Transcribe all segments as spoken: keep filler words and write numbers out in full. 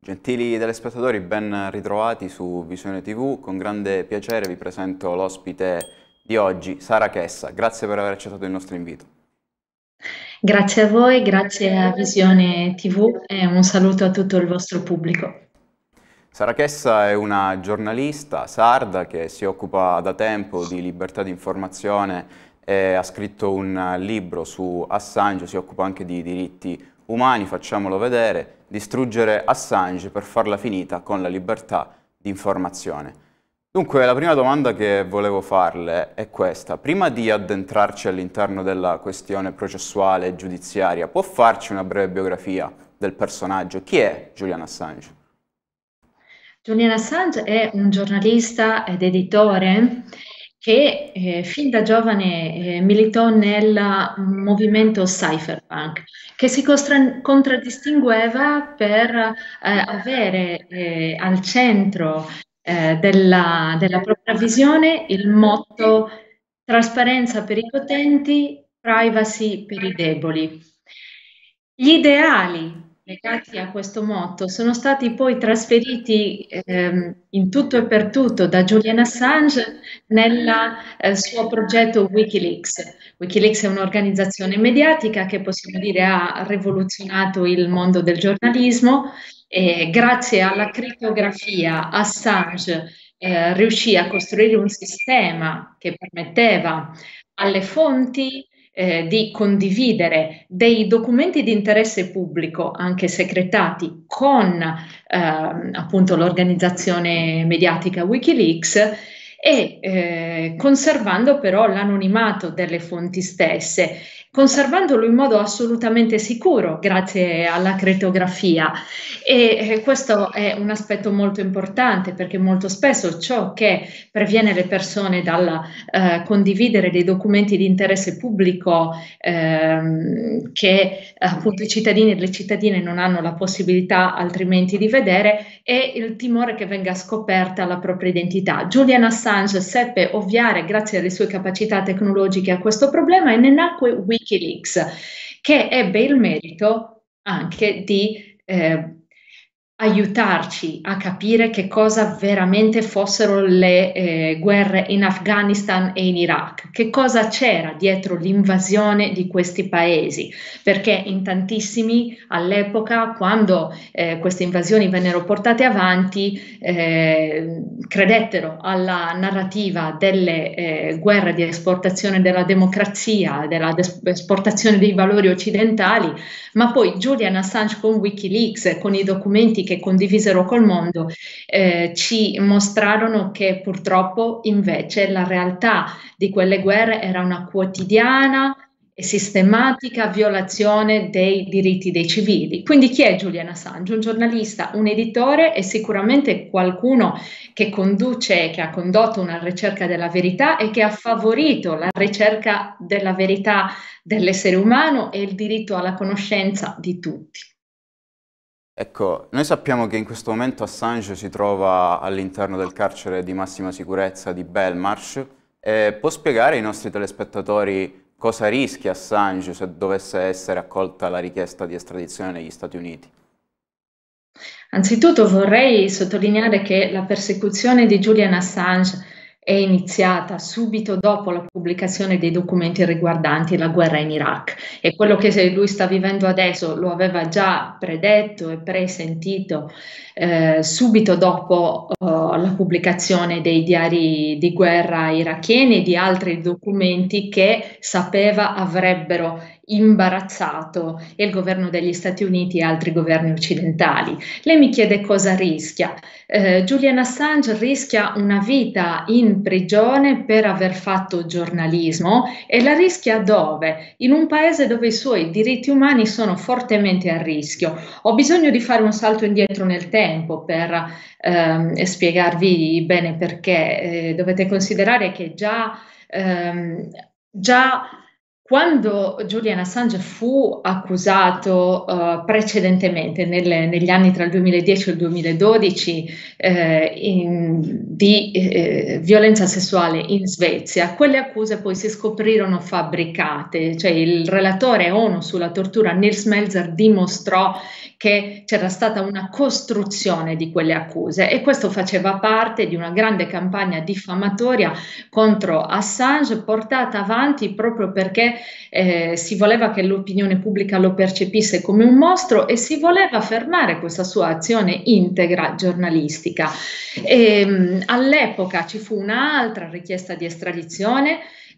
Gentili telespettatori, ben ritrovati su Visione ti vu. Con grande piacere vi presento l'ospite di oggi, Sara Chessa. Grazie per aver accettato il nostro invito. Grazie a voi, grazie a Visione ti vu e un saluto a tutto il vostro pubblico. Sara Chessa è una giornalista sarda che si occupa da tempo di libertà di informazione e ha scritto un libro su Assange, si occupa anche di diritti umani, facciamolo vedere, distruggere Assange per farla finita con la libertà di informazione. Dunque, la prima domanda che volevo farle è questa. Prima di addentrarci all'interno della questione processuale e giudiziaria, può farci una breve biografia del personaggio? Chi è Julian Assange? Julian Assange è un giornalista ed editore che eh, fin da giovane eh, militò nel movimento cypherpunk, che si costra- contraddistingueva per eh, avere eh, al centro eh, della, della propria visione il motto trasparenza per i potenti, privacy per i deboli. Gli ideali legati a questo motto sono stati poi trasferiti ehm, in tutto e per tutto da Julian Assange nel eh, suo progetto Wikileaks. Wikileaks è un'organizzazione mediatica che possiamo dire ha rivoluzionato il mondo del giornalismo e grazie alla crittografia Assange eh, riuscì a costruire un sistema che permetteva alle fonti eh, di condividere dei documenti di interesse pubblico, anche segretati, con eh, appunto l'organizzazione mediatica Wikileaks e eh, conservando però l'anonimato delle fonti stesse, conservandolo in modo assolutamente sicuro grazie alla crittografia. E eh, questo è un aspetto molto importante perché molto spesso ciò che previene le persone dal eh, condividere dei documenti di interesse pubblico ehm, che appunto i cittadini e le cittadine non hanno la possibilità altrimenti di vedere è il timore che venga scoperta la propria identità. Julian Assange seppe ovviare grazie alle sue capacità tecnologiche a questo problema e ne nacque Wikileaks, che ebbe il merito anche di eh, aiutarci a capire che cosa veramente fossero le eh, guerre in Afghanistan e in Iraq, che cosa c'era dietro l'invasione di questi paesi, perché in tantissimi all'epoca, quando eh, queste invasioni vennero portate avanti, eh, credettero alla narrativa delle eh, guerre di esportazione della democrazia, della esportazione dei valori occidentali, ma poi Julian Assange con Wikileaks, con i documenti che condivisero col mondo, eh, ci mostrarono che purtroppo invece la realtà di quelle guerre era una quotidiana e sistematica violazione dei diritti dei civili. Quindi chi è Julian Assange? Un giornalista, un editore e sicuramente qualcuno che conduce, che ha condotto una ricerca della verità e che ha favorito la ricerca della verità dell'essere umano e il diritto alla conoscenza di tutti. Ecco, noi sappiamo che in questo momento Assange si trova all'interno del carcere di massima sicurezza di Belmarsh. Eh, può spiegare ai nostri telespettatori cosa rischia Assange se dovesse essere accolta la richiesta di estradizione negli Stati Uniti? Anzitutto vorrei sottolineare che la persecuzione di Julian Assange è iniziata subito dopo la pubblicazione dei documenti riguardanti la guerra in Iraq e quello che lui sta vivendo adesso lo aveva già predetto e presentito eh, subito dopo uh, la pubblicazione dei diari di guerra iracheni e di altri documenti che sapeva avrebbero imbarazzato il governo degli Stati Uniti e altri governi occidentali. Lei mi chiede cosa rischia. Eh, Julian Assange rischia una vita in prigione per aver fatto giornalismo e la rischia dove? In un paese dove i suoi diritti umani sono fortemente a rischio. Ho bisogno di fare un salto indietro nel tempo per ehm, spiegarvi bene perché. Eh, dovete considerare che già, ehm, già Quando Julian Assange fu accusato uh, precedentemente, nelle, negli anni tra il duemiladieci e il duemiladodici, eh, in, di eh, violenza sessuale in Svezia, quelle accuse poi si scoprirono fabbricate, cioè il relatore ONU sulla tortura Nils Melzer dimostrò che c'era stata una costruzione di quelle accuse e questo faceva parte di una grande campagna diffamatoria contro Assange portata avanti proprio perché eh, si voleva che l'opinione pubblica lo percepisse come un mostro e si voleva fermare questa sua azione integra giornalistica. E, mh, all'epoca ci fu un'altra richiesta di estradizione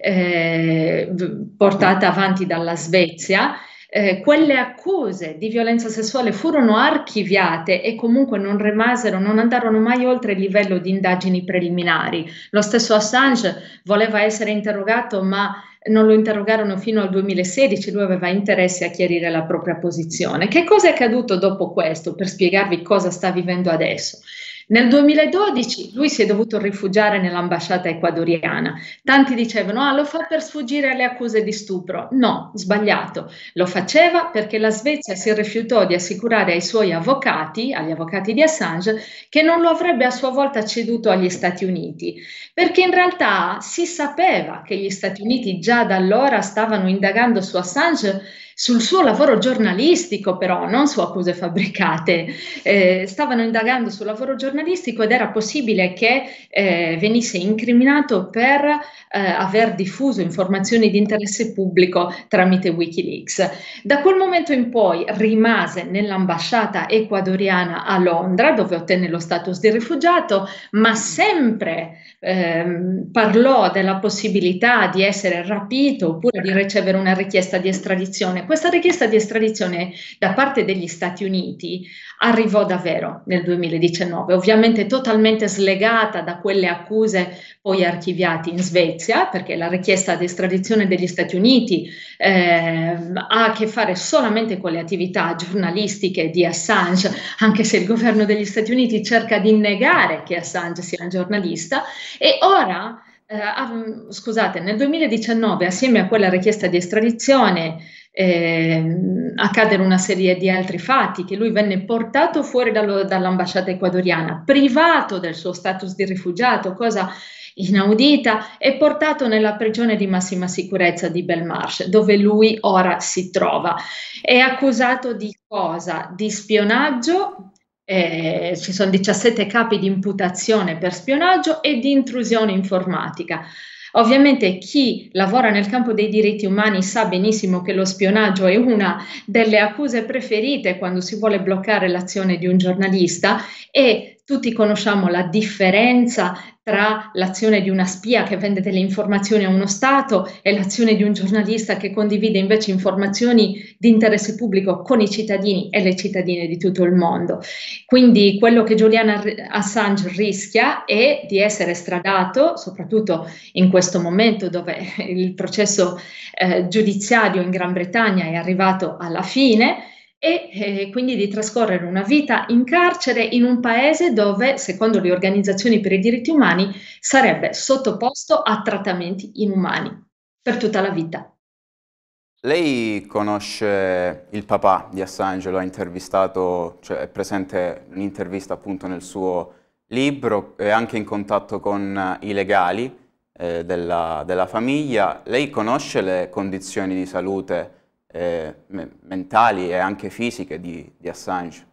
eh, portata avanti dalla Svezia. Eh, quelle accuse di violenza sessuale furono archiviate e comunque non rimasero, non andarono mai oltre il livello di indagini preliminari. Lo stesso Assange voleva essere interrogato, ma non lo interrogarono fino al duemilasedici, lui aveva interesse a chiarire la propria posizione. Che cosa è accaduto dopo questo? Per spiegarvi cosa sta vivendo adesso. Nel duemiladodici lui si è dovuto rifugiare nell'ambasciata ecuadoriana. Tanti dicevano, ah, lo fa per sfuggire alle accuse di stupro. No, sbagliato. Lo faceva perché la Svezia si rifiutò di assicurare ai suoi avvocati, agli avvocati di Assange, che non lo avrebbe a sua volta ceduto agli Stati Uniti. Perché in realtà si sapeva che gli Stati Uniti già da allora stavano indagando su Assange sul suo lavoro giornalistico, però non su accuse fabbricate. Eh, stavano indagando sul lavoro giornalistico ed era possibile che eh, venisse incriminato per eh, aver diffuso informazioni di interesse pubblico tramite Wikileaks. Da quel momento in poi rimase nell'ambasciata ecuadoriana a Londra, dove ottenne lo status di rifugiato, ma sempre ehm, parlò della possibilità di essere rapito oppure di ricevere una richiesta di estradizione. Questa richiesta di estradizione da parte degli Stati Uniti arrivò davvero nel duemiladiciannove, ovviamente totalmente slegata da quelle accuse poi archiviate in Svezia, perché la richiesta di estradizione degli Stati Uniti eh, ha a che fare solamente con le attività giornalistiche di Assange, anche se il governo degli Stati Uniti cerca di negare che Assange sia un giornalista. E ora, eh, scusate, nel duemiladiciannove, assieme a quella richiesta di estradizione, Eh, accadere una serie di altri fatti, che lui venne portato fuori dallo, dall'ambasciata ecuadoriana, privato del suo status di rifugiato, cosa inaudita, e portato nella prigione di massima sicurezza di Belmarsh, dove lui ora si trova. È accusato di cosa? Di spionaggio. Eh, ci sono diciassette capi di imputazione per spionaggio e di intrusione informatica. Ovviamente chi lavora nel campo dei diritti umani sa benissimo che lo spionaggio è una delle accuse preferite quando si vuole bloccare l'azione di un giornalista e tutti conosciamo la differenza tra l'azione di una spia che vende delle informazioni a uno Stato e l'azione di un giornalista che condivide invece informazioni di interesse pubblico con i cittadini e le cittadine di tutto il mondo. Quindi quello che Julian Assange rischia è di essere estradato, soprattutto in questo momento dove il processo eh, giudiziario in Gran Bretagna è arrivato alla fine, e eh, quindi di trascorrere una vita in carcere in un paese dove, secondo le organizzazioni per i diritti umani, sarebbe sottoposto a trattamenti inumani per tutta la vita. Lei conosce il papà di Assange, lo ha intervistato, cioè è presente un'intervista appunto nel suo libro, è anche in contatto con i legali eh, della, della famiglia. Lei conosce le condizioni di salute Eh, mentali e anche fisiche di, di Assange?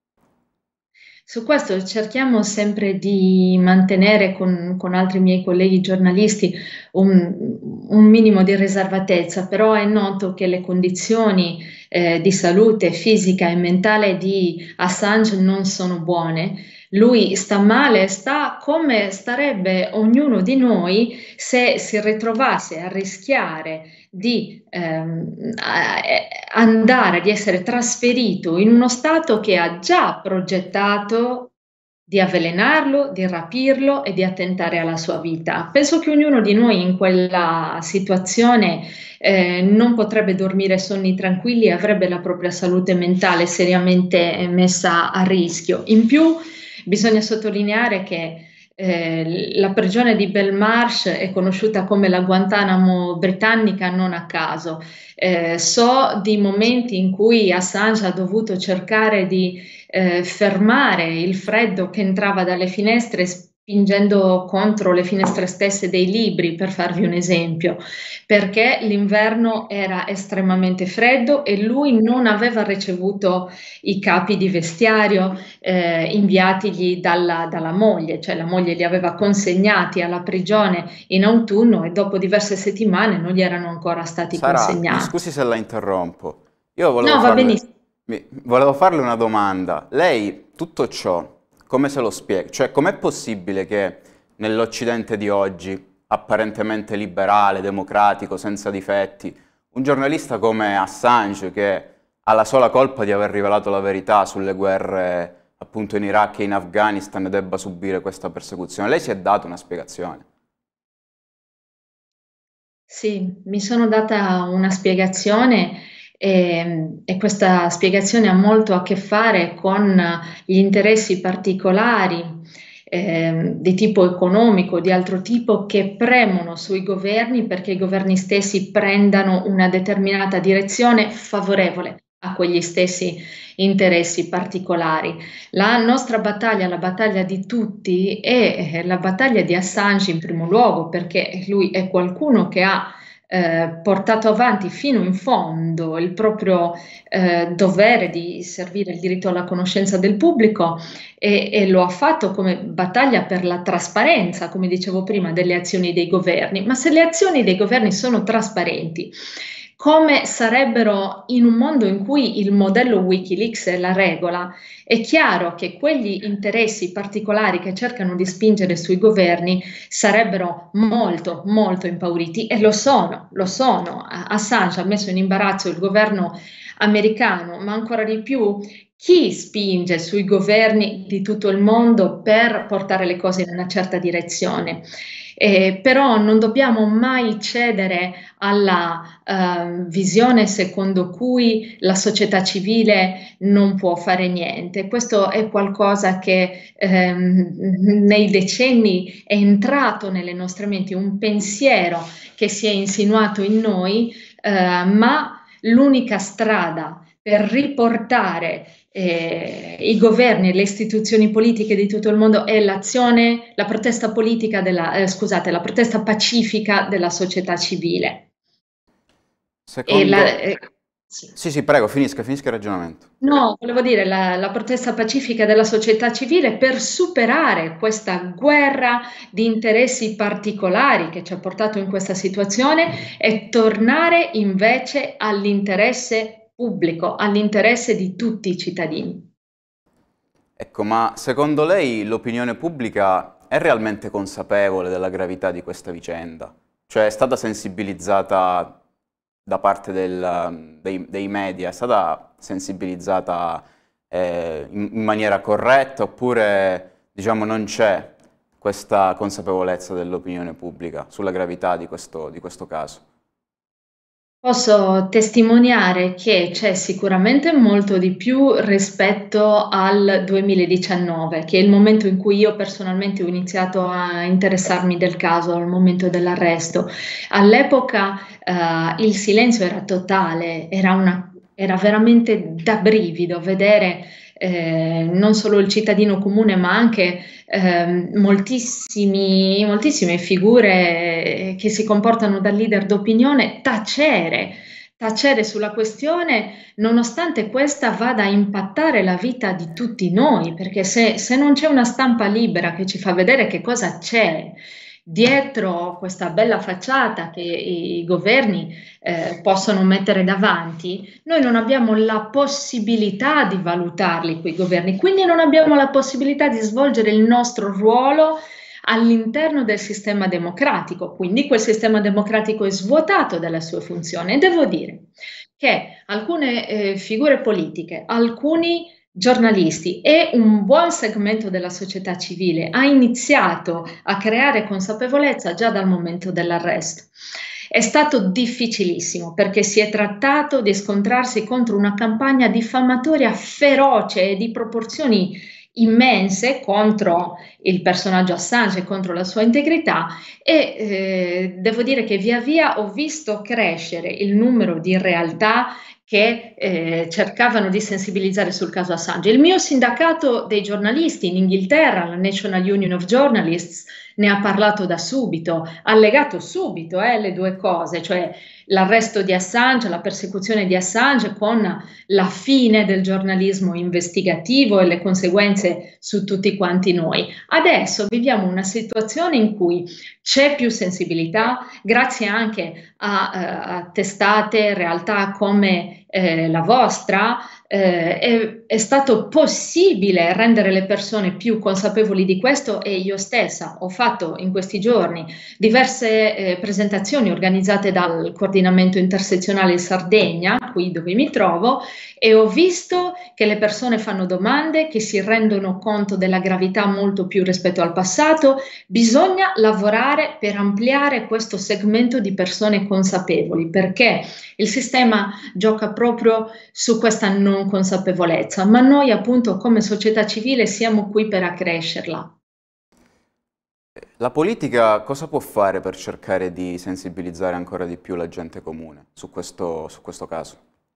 Su questo cerchiamo sempre di mantenere con, con altri miei colleghi giornalisti un, un minimo di riservatezza, però è noto che le condizioni eh, di salute fisica e mentale di Assange non sono buone. Lui sta male, sta come starebbe ognuno di noi se si ritrovasse a rischiare di ehm, andare, di essere trasferito in uno stato che ha già progettato di avvelenarlo, di rapirlo e di attentare alla sua vita. Penso che ognuno di noi in quella situazione eh, non potrebbe dormire sonni tranquilli e avrebbe la propria salute mentale seriamente messa a rischio. In più, bisogna sottolineare che Eh, la prigione di Belmarsh è conosciuta come la Guantanamo britannica non a caso. Eh, so di momenti in cui Assange ha dovuto cercare di eh, fermare il freddo che entrava dalle finestre spingendo contro le finestre stesse dei libri, per farvi un esempio, perché l'inverno era estremamente freddo e lui non aveva ricevuto i capi di vestiario eh, inviatigli dalla, dalla moglie, cioè la moglie li aveva consegnati alla prigione in autunno e dopo diverse settimane non gli erano ancora stati Sara, mi consegnati. scusi se la interrompo. Io volevo No, va farle, benissimo. mi- volevo farle una domanda. Lei tutto ciò, come se lo spiega? Cioè, com'è possibile che nell'Occidente di oggi, apparentemente liberale, democratico, senza difetti, un giornalista come Assange, che ha la sola colpa di aver rivelato la verità sulle guerre appunto in Iraq e in Afghanistan, debba subire questa persecuzione? Lei si è dato una spiegazione. Sì, mi sono data una spiegazione e, e questa spiegazione ha molto a che fare con gli interessi particolari ehm, di tipo economico, di altro tipo, che premono sui governi perché i governi stessi prendano una determinata direzione favorevole a quegli stessi interessi particolari. La nostra battaglia, la battaglia di tutti, è eh, la battaglia di Assange in primo luogo, perché lui è qualcuno che ha eh, portato avanti fino in fondo il proprio eh, dovere di servire il diritto alla conoscenza del pubblico e, e lo ha fatto come battaglia per la trasparenza, come dicevo prima, delle azioni dei governi. Ma se le azioni dei governi sono trasparenti, come sarebbero in un mondo in cui il modello Wikileaks è la regola? È chiaro che quegli interessi particolari che cercano di spingere sui governi sarebbero molto, molto impauriti e lo sono, lo sono. Assange ha messo in imbarazzo il governo americano, ma ancora di più chi spinge sui governi di tutto il mondo per portare le cose in una certa direzione. Eh, però non dobbiamo mai cedere alla eh, visione secondo cui la società civile non può fare niente. Questo è qualcosa che ehm, nei decenni è entrato nelle nostre menti, un pensiero che si è insinuato in noi, eh, ma l'unica strada per riportare eh, i governi e le istituzioni politiche di tutto il mondo è l'azione, la protesta politica della, eh, scusate, la protesta pacifica della società civile. E la, Secondo... eh, sì. Sì, sì, prego, finisca, finisca il ragionamento. No, volevo dire la, la protesta pacifica della società civile per superare questa guerra di interessi particolari che ci ha portato in questa situazione e tornare invece all'interesse pubblico, all'interesse di tutti i cittadini. Ecco, ma secondo lei l'opinione pubblica è realmente consapevole della gravità di questa vicenda? Cioè è stata sensibilizzata da parte del- dei, dei media, è stata sensibilizzata eh, in, in maniera corretta oppure diciamo non c'è questa consapevolezza dell'opinione pubblica sulla gravità di questo, di questo caso? Posso testimoniare che c'è sicuramente molto di più rispetto al duemiladiciannove, che è il momento in cui io personalmente ho iniziato a interessarmi del caso, al momento dell'arresto. All'epoca eh, il silenzio era totale, era una- era veramente da brivido vedere eh, non solo il cittadino comune, ma anche ehm, moltissimi, moltissime figure che si comportano da leader d'opinione tacere, tacere sulla questione, nonostante questa vada a impattare la vita di tutti noi, perché se, se non c'è una stampa libera che ci fa vedere che cosa c'è dietro questa bella facciata che i governi eh, possono mettere davanti, noi non abbiamo la possibilità di valutarli quei governi, quindi non abbiamo la possibilità di svolgere il nostro ruolo all'interno del sistema democratico, quindi quel sistema democratico è svuotato dalla sua funzione. E devo dire che alcune eh, figure politiche, alcuni giornalisti e un buon segmento della società civile ha iniziato a creare consapevolezza già dal momento dell'arresto. È stato difficilissimo perché si è trattato di scontrarsi contro una campagna diffamatoria feroce e di proporzioni immense contro il personaggio Assange e contro la sua integrità e eh, devo dire che via via ho visto crescere il numero di realtà che eh, cercavano di sensibilizzare sul caso Assange. Il mio sindacato dei giornalisti in Inghilterra, la National Union of Journalists, ne ha parlato da subito, ha legato subito eh, le due cose, cioè l'arresto di Assange, la persecuzione di Assange con la fine del giornalismo investigativo e le conseguenze su tutti quanti noi. Adesso viviamo una situazione in cui c'è più sensibilità, grazie anche a, a testate, realtà come eh, la vostra, eh, è, è stato possibile rendere le persone più consapevoli di questo e io stessa ho fatto in questi giorni diverse eh, presentazioni organizzate dal coordinamento intersezionale in Sardegna, qui dove mi trovo, e ho visto che le persone fanno domande, che si rendono conto della gravità molto più rispetto al passato. Bisogna lavorare per ampliare questo segmento di persone consapevoli, perché il sistema gioca proprio su questa non consapevolezza, ma noi appunto come società civile siamo qui per accrescerla. La politica cosa può fare per cercare di sensibilizzare ancora di più la gente comune su questo, su questo caso?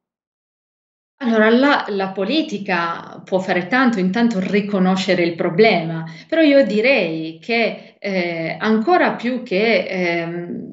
Allora, la, la politica può fare tanto, intanto riconoscere il problema, però io direi che eh, ancora più che ehm,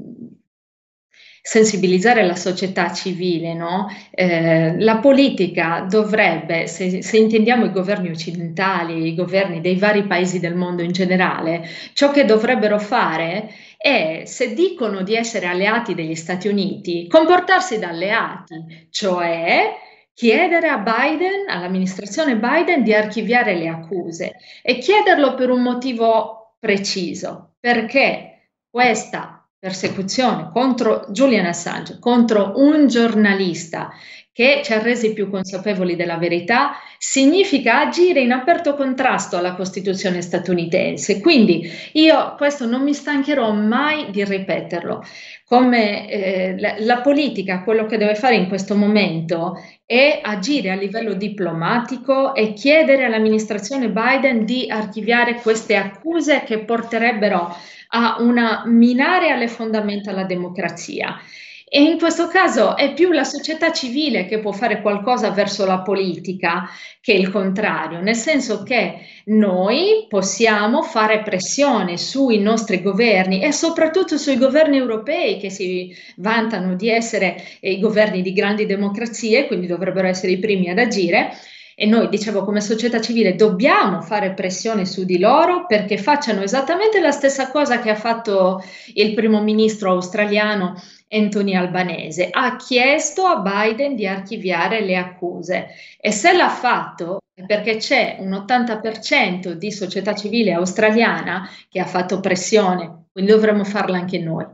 sensibilizzare la società civile, no? Eh, la politica dovrebbe, se, se intendiamo i governi occidentali, i governi dei vari paesi del mondo in generale, ciò che dovrebbero fare è, se dicono di essere alleati degli Stati Uniti, comportarsi da alleati, cioè chiedere a Biden, all'amministrazione Biden, di archiviare le accuse e chiederlo per un motivo preciso, perché questa persecuzione contro Julian Assange, contro un giornalista che ci ha resi più consapevoli della verità, significa agire in aperto contrasto alla Costituzione statunitense. Quindi io questo non mi stancherò mai di ripeterlo. Come eh, la, la politica, quello che deve fare in questo momento è agire a livello diplomatico e chiedere all'amministrazione Biden di archiviare queste accuse che porterebbero a una minare alle fondamenta la democrazia. E in questo caso è più la società civile che può fare qualcosa verso la politica che il contrario, nel senso che noi possiamo fare pressione sui nostri governi e soprattutto sui governi europei che si vantano di essere i governi di grandi democrazie, quindi dovrebbero essere i primi ad agire. E noi, dicevo, come società civile dobbiamo fare pressione su di loro perché facciano esattamente la stessa cosa che ha fatto il primo ministro australiano Anthony Albanese. Ha chiesto a Biden di archiviare le accuse e se l'ha fatto è perché c'è un ottanta per cento di società civile australiana che ha fatto pressione, quindi dovremmo farla anche noi.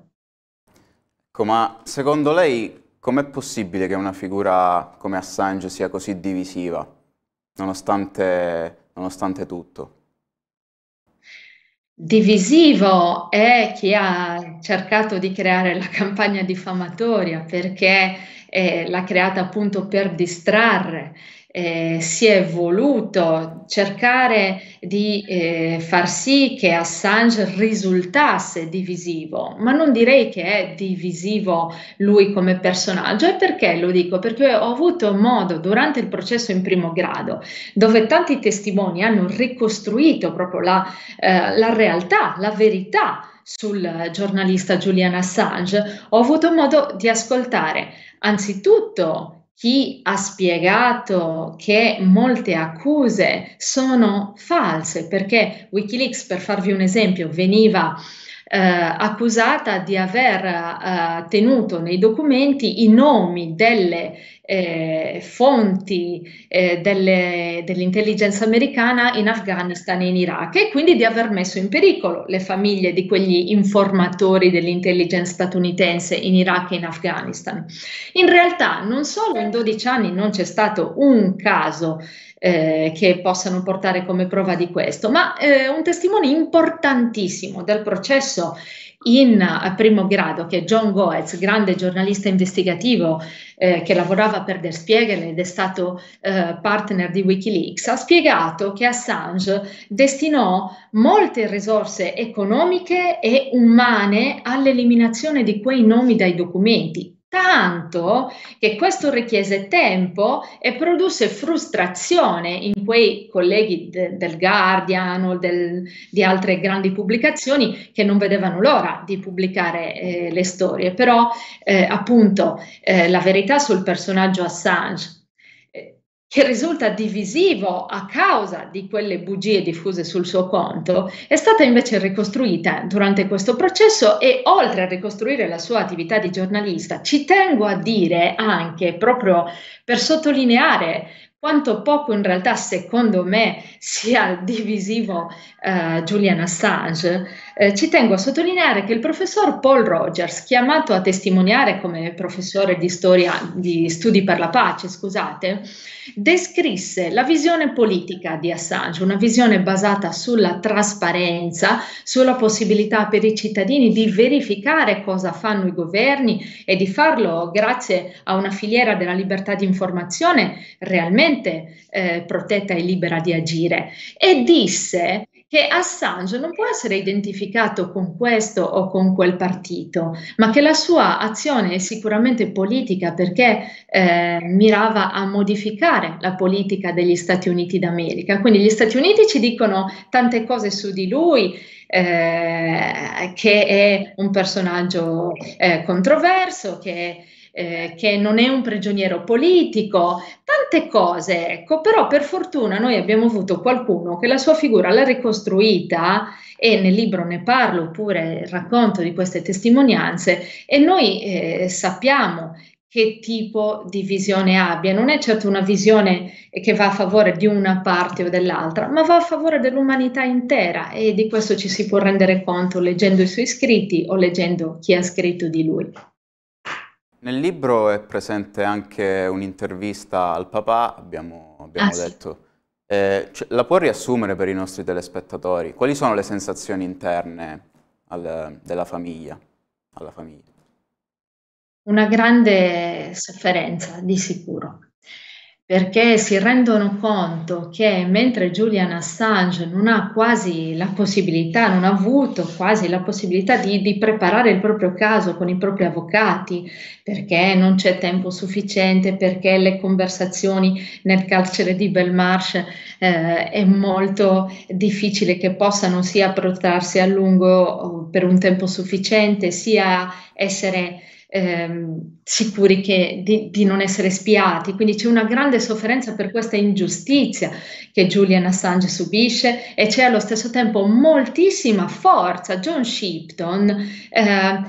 Ecco, ma secondo lei com'è possibile che una figura come Assange sia così divisiva? Nonostante, nonostante tutto. Divisivo è chi ha cercato di creare la campagna diffamatoria perché eh, l'ha creata appunto per distrarre. Eh, si è voluto cercare di eh, far sì che Assange risultasse divisivo, ma non direi che è divisivo lui come personaggio. E perché lo dico? Perché ho avuto modo durante il processo in primo grado, dove tanti testimoni hanno ricostruito proprio la, eh, la realtà, la verità sul giornalista Julian Assange, ho avuto modo di ascoltare anzitutto chi ha spiegato che molte accuse sono false, perché Wikileaks, per farvi un esempio, veniva eh, accusata di aver eh, tenuto nei documenti i nomi delle eh, fonti eh, delle, dell'intelligence americana in Afghanistan e in Iraq e quindi di aver messo in pericolo le famiglie di quegli informatori dell'intelligence statunitense in Iraq e in Afghanistan. In realtà non solo in dodici anni non c'è stato un caso eh, che possano portare come prova di questo, ma eh, un testimone importantissimo del processo in eh, primo grado, che è John Goetz, grande giornalista investigativo eh, che lavorava per Der Spiegel ed è stato eh, partner di Wikileaks, ha spiegato che Assange destinò molte risorse economiche e umane all'eliminazione di quei nomi dai documenti. Tanto che questo richiese tempo e produsse frustrazione in quei colleghi de, del Guardian o del, di altre grandi pubblicazioni che non vedevano l'ora di pubblicare eh, le storie. Però eh, appunto eh, la verità sul personaggio Assange, eh, che risulta divisivo a causa di quelle bugie diffuse sul suo conto, è stata invece ricostruita durante questo processo e oltre a ricostruire la sua attività di giornalista, ci tengo a dire anche, proprio per sottolineare quanto poco in realtà secondo me sia divisivo eh, Julian Assange, eh, ci tengo a sottolineare che il professor Paul Rogers, chiamato a testimoniare come professore di storia di studi per la pace, scusate, descrisse la visione politica di Assange, una visione basata sulla trasparenza, sulla possibilità per i cittadini di verificare cosa fanno i governi e di farlo grazie a una filiera della libertà di informazione realmente eh, protetta e libera di agire. E disse che Assange non può essere identificato con questo o con quel partito, ma che la sua azione è sicuramente politica perché eh, mirava a modificare la politica degli Stati Uniti d'America. Quindi gli Stati Uniti ci dicono tante cose su di lui, eh, che è un personaggio eh, controverso, che Eh, che non è un prigioniero politico, tante cose, ecco, però per fortuna noi abbiamo avuto qualcuno che la sua figura l'ha ricostruita e nel libro ne parlo, oppure racconto di queste testimonianze e noi eh, sappiamo che tipo di visione abbia. Non è certo una visione che va a favore di una parte o dell'altra, ma va a favore dell'umanità intera e di questo ci si può rendere conto leggendo i suoi scritti o leggendo chi ha scritto di lui. Nel libro è presente anche un'intervista al papà, abbiamo, abbiamo Ah, sì. detto. Eh, cioè, la può riassumere per i nostri telespettatori? Quali sono le sensazioni interne al- della famiglia, alla famiglia? Una grande sofferenza, di sicuro, perché si rendono conto che mentre Julian Assange non ha quasi la possibilità, non ha avuto quasi la possibilità di, di preparare il proprio caso con i propri avvocati, perché non c'è tempo sufficiente, perché le conversazioni nel carcere di Belmarsh eh, è molto difficile che possano sia protrarsi a lungo per un tempo sufficiente, sia essere ehm, sicuri che, di, di non essere spiati. Quindi c'è una grande sofferenza per questa ingiustizia che Julian Assange subisce e c'è allo stesso tempo moltissima forza. John Shipton eh,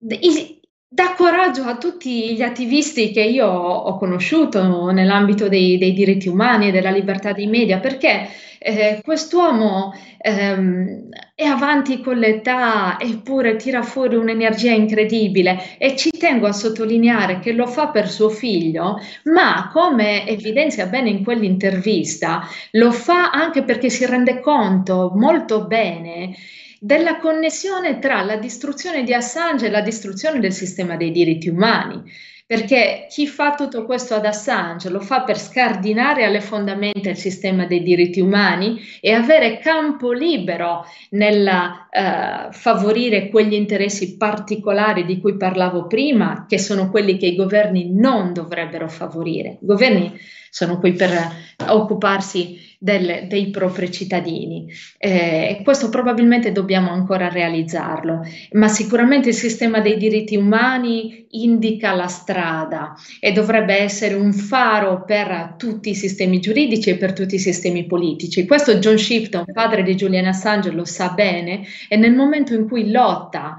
i- dà coraggio a tutti gli attivisti che io ho conosciuto nell'ambito dei, dei diritti umani e della libertà dei media, perché eh, quest'uomo ehm, è avanti con l'età eppure tira fuori un'energia incredibile e ci tengo a sottolineare che lo fa per suo figlio, ma come evidenzia bene in quell'intervista, lo fa anche perché si rende conto molto bene della connessione tra la distruzione di Assange e la distruzione del sistema dei diritti umani. Perché chi fa tutto questo ad Assange lo fa per scardinare alle fondamenta il sistema dei diritti umani e avere campo libero nel eh, favorire quegli interessi particolari di cui parlavo prima, che sono quelli che i governi non dovrebbero favorire. I governi sono qui per occuparsi del, dei propri cittadini. Eh, questo probabilmente dobbiamo ancora realizzarlo, ma sicuramente il sistema dei diritti umani indica la strada e dovrebbe essere un faro per tutti i sistemi giuridici e per tutti i sistemi politici. Questo John Shipton, padre di Julian Assange, lo sa bene e nel momento in cui lotta,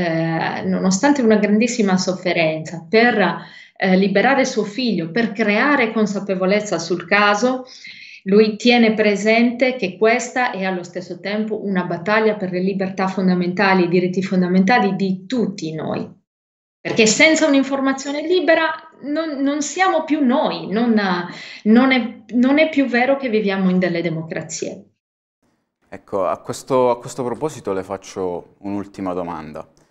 eh, nonostante una grandissima sofferenza, per eh, liberare suo figlio, per creare consapevolezza sul caso, lui tiene presente che questa è allo stesso tempo una battaglia per le libertà fondamentali, i diritti fondamentali di tutti noi. Perché senza un'informazione libera non, non siamo più noi, non, non, è, non è più vero che viviamo in delle democrazie. Ecco, a questo, a questo proposito le faccio un'ultima domanda.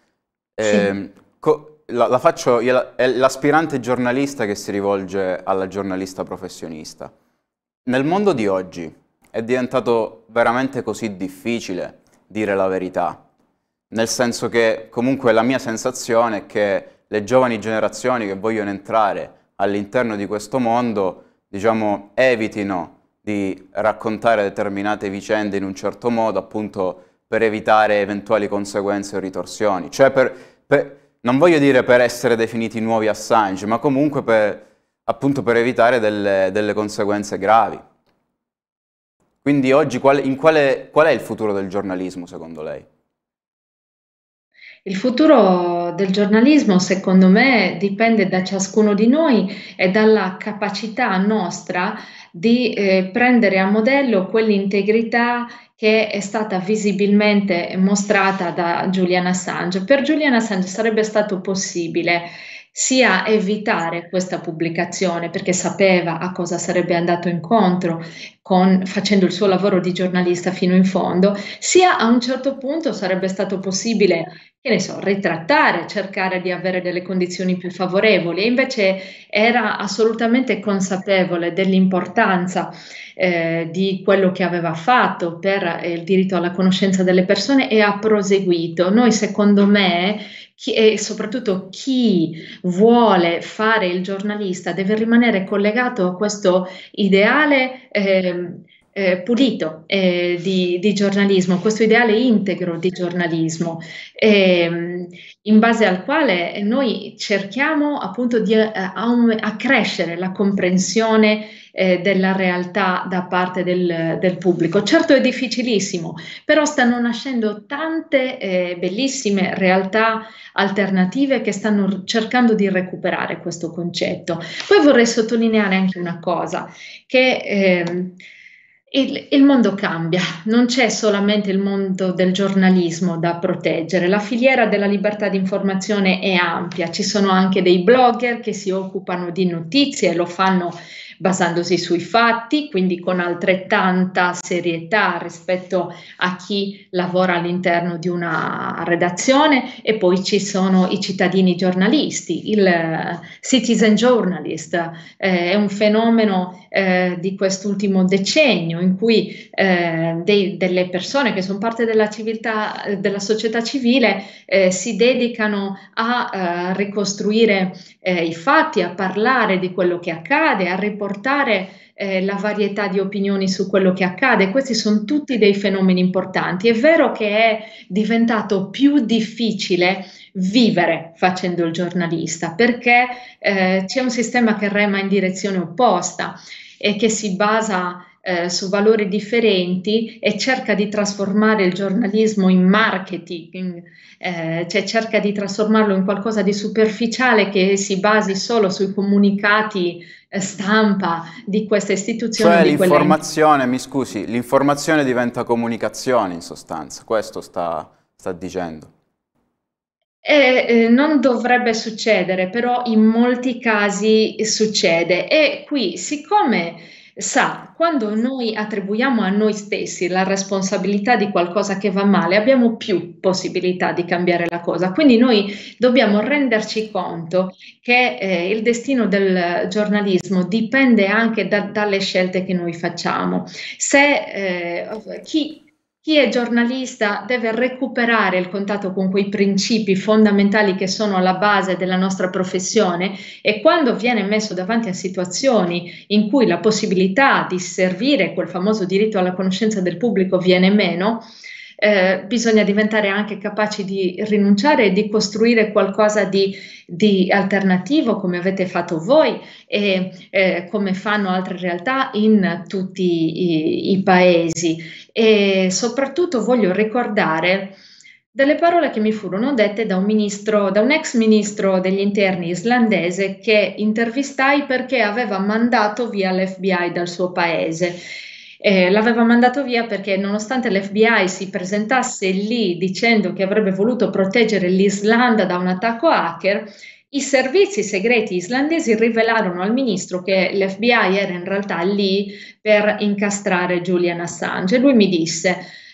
Sì. Ehm, co- la, la faccio, io- è l'aspirante giornalista che si rivolge alla giornalista professionista. Nel mondo di oggi è diventato veramente così difficile dire la verità, nel senso che comunque la mia sensazione è che le giovani generazioni che vogliono entrare all'interno di questo mondo, diciamo, evitino di raccontare determinate vicende in un certo modo, appunto per evitare eventuali conseguenze o ritorsioni. Cioè, per, per- non voglio dire per essere definiti nuovi Assange, ma comunque per, appunto per evitare delle, delle conseguenze gravi. Quindi oggi qual, in quale, qual è il futuro del giornalismo, secondo lei? Il futuro del giornalismo, secondo me, dipende da ciascuno di noi e dalla capacità nostra di eh, prendere a modello quell'integrità che è stata visibilmente mostrata da Julian Assange. Per Julian Assange sarebbe stato possibile sia evitare questa pubblicazione perché sapeva a cosa sarebbe andato incontro con- facendo il suo lavoro di giornalista fino in fondo, sia a un certo punto sarebbe stato possibile, che ne so, ritrattare, cercare di avere delle condizioni più favorevoli, e invece era assolutamente consapevole dell'importanza eh, di quello che aveva fatto per eh, il diritto alla conoscenza delle persone e ha proseguito. Noi, secondo me, chi- e soprattutto chi vuole fare il giornalista deve rimanere collegato a questo ideale ehm, eh, pulito eh, di, di giornalismo, questo ideale integro di giornalismo, ehm, in base al quale noi cerchiamo appunto di eh, aum- accrescere la comprensione eh, della realtà da parte del, del pubblico. Certo è difficilissimo, però stanno nascendo tante eh, bellissime realtà alternative che stanno cercando di recuperare questo concetto. Poi vorrei sottolineare anche una cosa, che ehm, il, il mondo cambia, non c'è solamente il mondo del giornalismo da proteggere, la filiera della libertà di informazione è ampia, ci sono anche dei blogger che si occupano di notizie e lo fanno basandosi sui fatti, quindi con altrettanta serietà rispetto a chi lavora all'interno di una redazione, e poi ci sono i cittadini giornalisti, il uh, citizen journalist, eh, è un fenomeno eh, di quest'ultimo decennio in cui eh, dei, delle persone che sono parte della civiltà, della società civile, eh, si dedicano a eh, ricostruire eh, i fatti, a parlare di quello che accade, a riportare eh, la varietà di opinioni su quello che accade. Questi sono tutti dei fenomeni importanti. È vero che è diventato più difficile vivere facendo il giornalista perché eh, c'è un sistema che rema in direzione opposta e che si basa eh, su valori differenti e cerca di trasformare il giornalismo in marketing, eh, cioè cerca di trasformarlo in qualcosa di superficiale che si basi solo sui comunicati eh, stampa di questa istituzione o Cioè di quella. l'informazione, mi scusi, l'informazione diventa comunicazione in sostanza, questo sta, sta dicendo. Eh, eh, non dovrebbe succedere, però in molti casi succede. E qui, siccome sa, quando noi attribuiamo a noi stessi la responsabilità di qualcosa che va male, abbiamo più possibilità di cambiare la cosa. Quindi noi dobbiamo renderci conto che eh, il destino del giornalismo dipende anche da- dalle scelte che noi facciamo. Se eh, chi chi è giornalista deve recuperare il contatto con quei principi fondamentali che sono alla base della nostra professione, e quando viene messo davanti a situazioni in cui la possibilità di servire quel famoso diritto alla conoscenza del pubblico viene meno, eh, bisogna diventare anche capaci di rinunciare e di costruire qualcosa di, di alternativo, come avete fatto voi e eh, come fanno altre realtà in tutti i, i paesi. E soprattutto voglio ricordare delle parole che mi furono dette da un ministro, da un ex ministro degli interni islandese che intervistai perché aveva mandato via l'F B I dal suo paese. Eh, l'aveva mandato via perché, nonostante l'F B I si presentasse lì dicendo che avrebbe voluto proteggere l'Islanda da un attacco hacker, i servizi segreti islandesi rivelarono al ministro che l'F B I era in realtà lì per incastrare Julian Assange. E lui mi disse: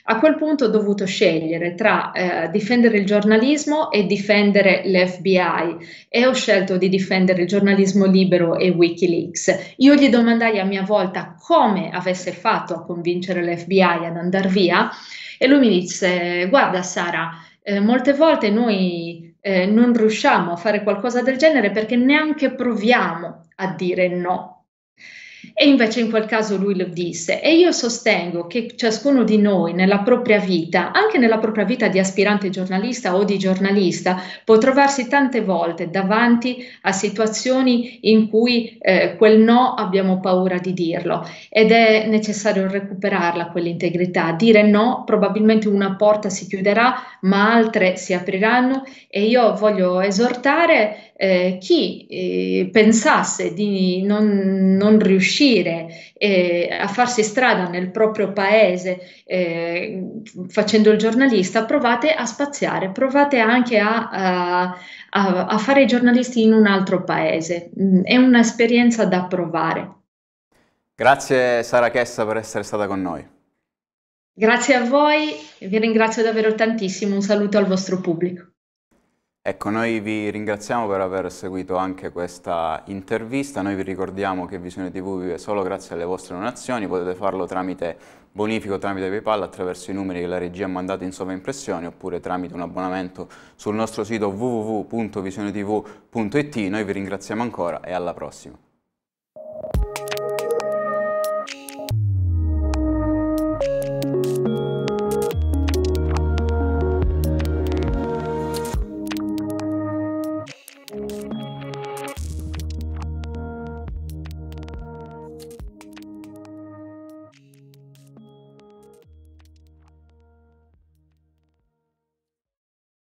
A quel punto ho dovuto scegliere tra eh, difendere il giornalismo e difendere l'F B I e ho scelto di difendere il giornalismo libero e Wikileaks. Io gli domandai a mia volta come avesse fatto a convincere l'F B I ad andare via e lui mi disse: guarda Sara, eh, molte volte noi eh, non riusciamo a fare qualcosa del genere perché neanche proviamo a dire no. E invece in quel caso lui lo disse. E io sostengo che ciascuno di noi nella propria vita, anche nella propria vita di aspirante giornalista o di giornalista, può trovarsi tante volte davanti a situazioni in cui eh, quel no abbiamo paura di dirlo ed è necessario recuperarla quell'integrità. Dire no, probabilmente una porta si chiuderà, ma altre si apriranno e io voglio esortare eh, chi eh, pensasse di non, non riuscire eh, a farsi strada nel proprio paese eh, facendo il giornalista, provate a spaziare, provate anche a, a, a, a fare i giornalisti in un altro paese. Mm, È un'esperienza da provare. Grazie Sara Chessa per essere stata con noi. Grazie a voi, vi ringrazio davvero tantissimo, un saluto al vostro pubblico. Ecco, noi vi ringraziamo per aver seguito anche questa intervista. Noi vi ricordiamo che Visione tivù vive solo grazie alle vostre donazioni. Potete farlo tramite bonifico, tramite PayPal, attraverso i numeri che la regia ha mandato in sovraimpressione, oppure tramite un abbonamento sul nostro sito w w w punto visione tivù punto it. Noi vi ringraziamo ancora e alla prossima.